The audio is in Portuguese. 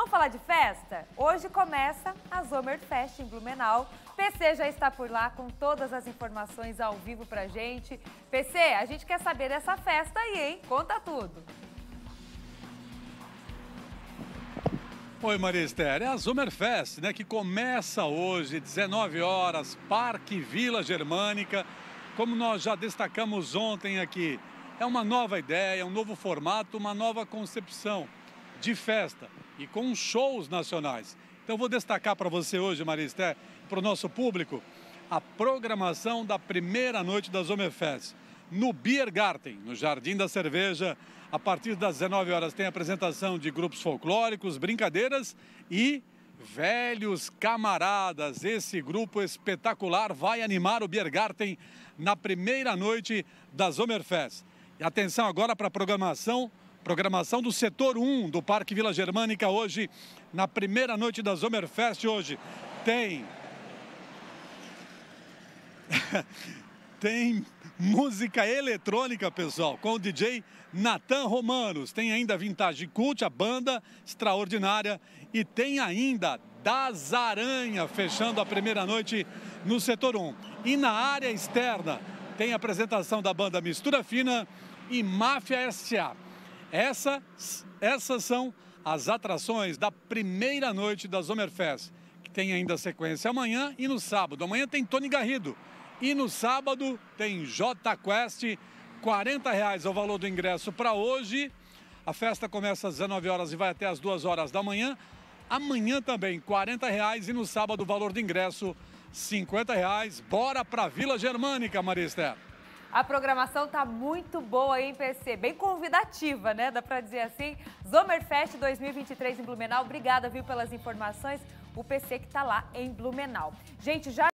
Vamos falar de festa? Hoje começa a Zomerfest em Blumenau. PC já está por lá com todas as informações ao vivo pra gente. PC, a gente quer saber dessa festa aí, hein? Conta tudo. Oi, Maria Esther, é a Zomerfest, né, que começa hoje, 19 horas, Parque Vila Germânica. Como nós já destacamos ontem aqui, é uma nova ideia, um novo formato, uma nova concepção de festa e com shows nacionais. Então, vou destacar para você hoje, Maria Esther, para o nosso público, a programação da primeira noite da Zomerfest. No Biergarten, no Jardim da Cerveja, a partir das 19 horas tem apresentação de grupos folclóricos, brincadeiras e velhos camaradas. Esse grupo espetacular vai animar o Biergarten na primeira noite da Zomerfest. E atenção agora para a programação do setor 1 do Parque Vila Germânica hoje, na primeira noite da Zomerfest hoje. Tem música eletrônica, pessoal, com o DJ Natan Romanos. Tem ainda Vintage Cult, a banda extraordinária. E tem ainda Das Aranha, fechando a primeira noite no setor 1. E na área externa tem a apresentação da banda Mistura Fina e Máfia S.A. Essas são as atrações da primeira noite da Zomerfest, que tem ainda sequência amanhã e no sábado. Amanhã tem Tony Garrido. E no sábado tem J Quest, R$ 40 é o valor do ingresso para hoje. A festa começa às 19 horas e vai até às 2 horas da manhã. Amanhã também R$ 40 e no sábado o valor do ingresso R$ 50. Bora para Vila Germânica, Maria Esther. A programação tá muito boa, hein, PC? Bem convidativa, né? Dá pra dizer assim. Zomerfest 2023 em Blumenau. Obrigada, viu, pelas informações. O PC que tá lá em Blumenau. Gente, já